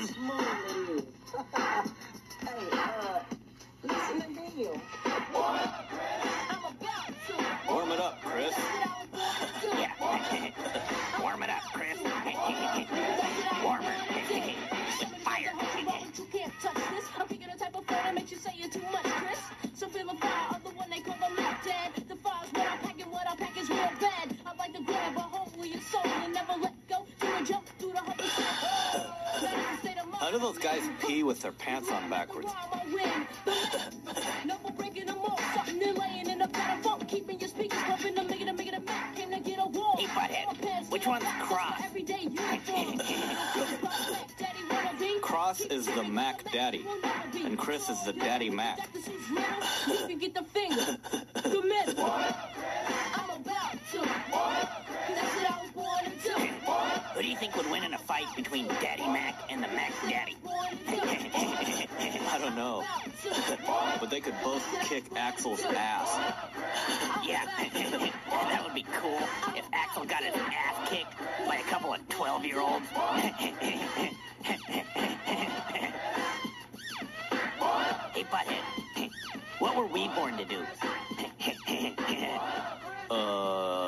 smooth it is. Hey, listen to Neil. I'm about to Warm it up, Chris. Yeah. Warm it up, Chris. Warmer. With fire. You can't touch this. I'm picking a type of phone that makes you say you're too much, Chris. So feel the fire of the one they call the Mac Dad. The fire's what I pack is real bad. I like to grab a hold of your soul and never let go. Do a jump through the hopeless. How do those guys pee with their pants on backwards? No more breaking them off. Something they're laying in a better funk. Keeping your speakers pumping them, making a Mac. Came to get a wall. Hey, butthead. Which one's Cross? Everyday uniform. Cross is the Mac Daddy, and Chris is the Daddy Mac. You can get the finger. The middle. I'm about to. That's what I was born to do. Who do you think would win in a fight between Daddy Mac and the Mac Daddy? I don't know. But they could both kick Axel's ass. Yeah, that would be cool if Axel got his ass kicked by a couple of 12-year-olds. Hey, butthead, what were we born to do?